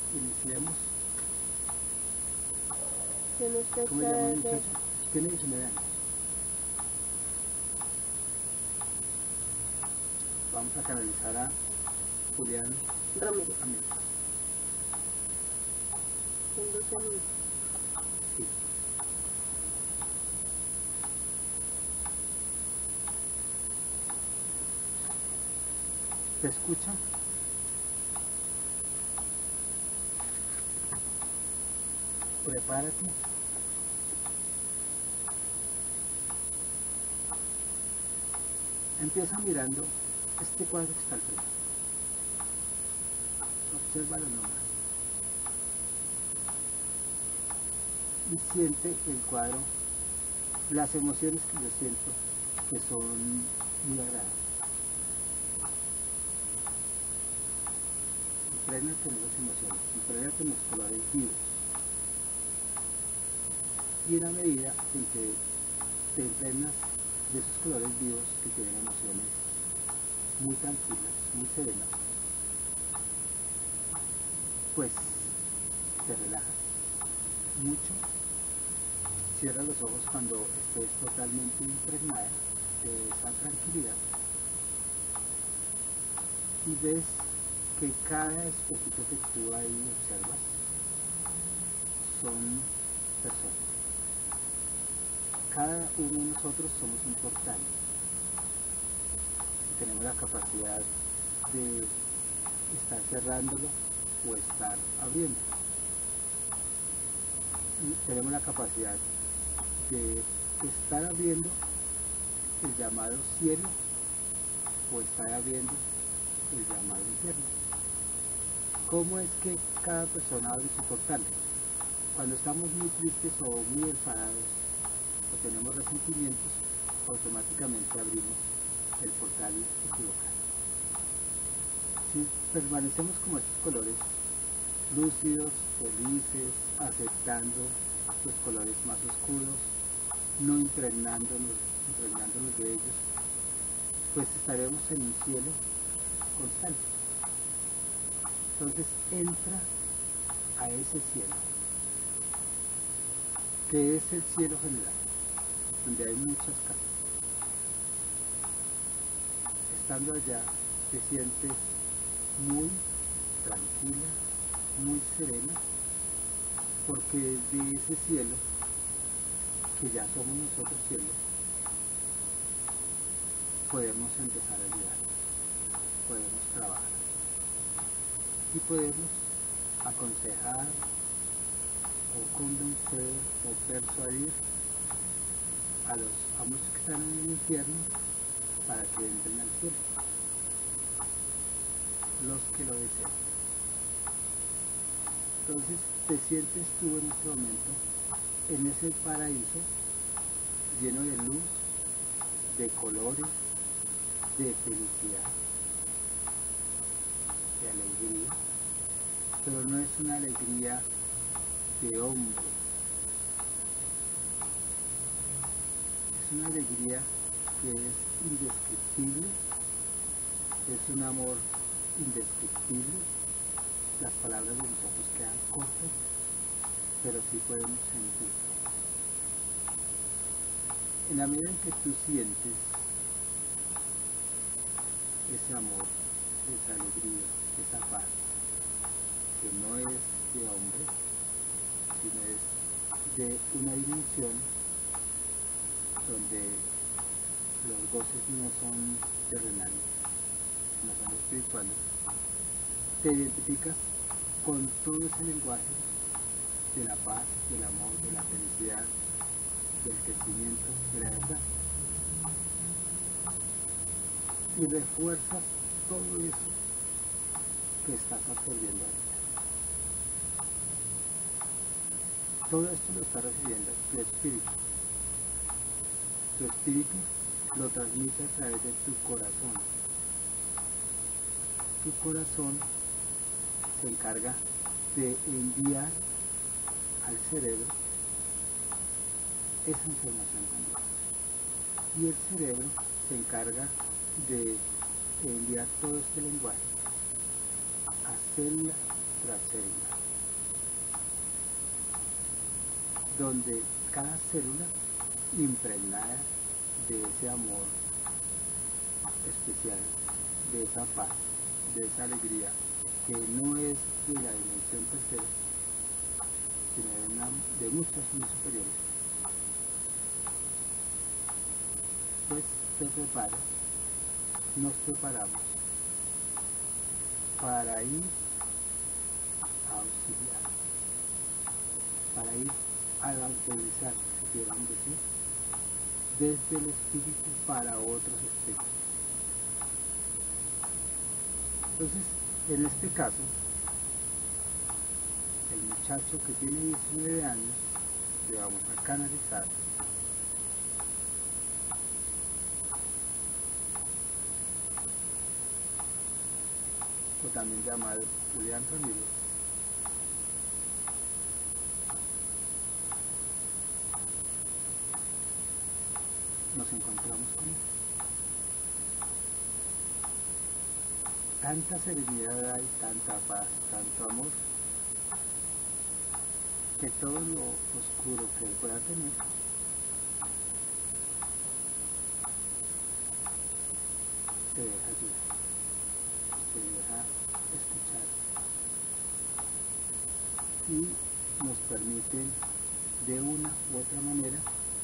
Iniciemos. Que nuestra ¿Cómo se llama el tarde. muchacho? Tiene 19 años. Vamos a canalizar a Julián Ramírez, Ramírez. conduce a mí. Sí. ¿Te escucha? Prepárate. Empieza mirando este cuadro que está al frente. Obsérvalo nomás. Y siente el cuadro, las emociones que yo siento, que son muy agradables. Imprégnate en esas emociones, imprégnate en los colores vivos. Y en la medida en que te impregnas de esos colores vivos que tienen emociones muy tranquilas, muy serenas, pues te relajas mucho. Cierra los ojos cuando estés totalmente impregnada de esa tranquilidad y ves que cada espejito que tú ahí observas son personas. Cada uno de nosotros somos un portal. Tenemos la capacidad de estar cerrándolo o estar abriéndolo. Y tenemos la capacidad de estar abriendo el llamado cielo o estar abriendo el llamado infierno. ¿Cómo es que cada persona abre su portal? Cuando estamos muy tristes o muy enfadados o tenemos resentimientos, automáticamente abrimos el portal equivocado. Si permanecemos como estos colores lúcidos, felices, aceptando los colores más oscuros, no impregnándonos de ellos, pues estaremos en un cielo constante. Entonces entra a ese cielo, que es el cielo general, donde hay muchas casas. Estando allá te sientes muy tranquila, muy serena, porque de ese cielo, que ya somos nosotros cielo, podemos empezar a ayudar, podemos trabajar y podemos aconsejar o convencer o persuadir a los amos que están en el infierno para que entren al cielo, los que lo desean. Entonces te sientes tú en este momento en ese paraíso lleno de luz, de colores, de felicidad, de alegría, pero no es una alegría de hombre, es una alegría que es indescriptible, es un amor indescriptible. Las palabras de nosotros quedan cortas, pero sí podemos sentir. En la medida en que tú sientes ese amor, esa alegría, esa paz, que no es de hombre, sino es de una dimensión donde los goces no son terrenales, no son espirituales, te identificas con todo ese lenguaje de la paz, del amor, de la felicidad, del crecimiento, de la verdad. Y refuerzas todo eso que estás absorbiendo ahorita. Todo esto lo está recibiendo tu espíritu. Tu espíritu lo transmite a través de tu corazón. Tu corazón se encarga de enviar al cerebro esa información también. Y el cerebro se encarga de enviar todo este lenguaje a célula extracélular, donde cada célula impregnada de ese amor especial, de esa paz, de esa alegría, que no es de la dimensión tercera, sino de muchas muy superiores, pues nos preparamos para ir a auxiliar, para ir a evangelizar, si quieran decir, desde el espíritu para otros espíritus. Entonces, en este caso, el muchacho que tiene 19 años, le vamos a canalizar o también llamado Julián Ramírez, nos encontramos con él. Tanta serenidad hay, tanta paz, tanto amor, que todo lo oscuro que él pueda tener se deja ayudar, se deja escuchar y nos permite de una u otra manera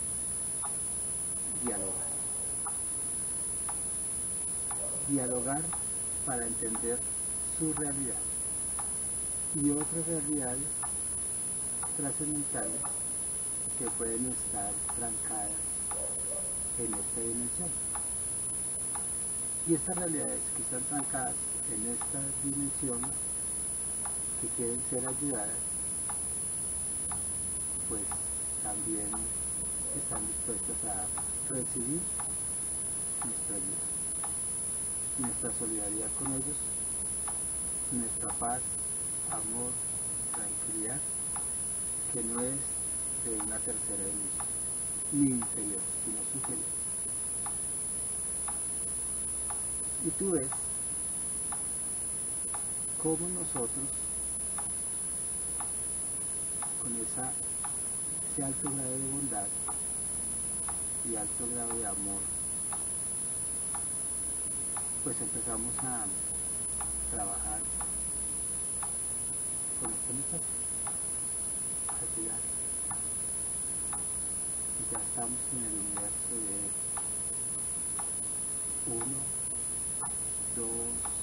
dialogar para entender su realidad y otras realidades trascendentales que pueden estar trancadas en esta dimensión. Y estas realidades que están trancadas en esta dimensión, que quieren ser ayudadas, pues también están dispuestas a recibir nuestra ayuda, nuestra solidaridad con ellos, nuestra paz, amor, tranquilidad, que no es de una tercera dimensión, ni inferior, sino superior. Y tú ves cómo nosotros, con ese alto grado de bondad y alto grado de amor, pues empezamos a trabajar con este muchacho, a cuidar. Y ya estamos en el universo de 1, 2,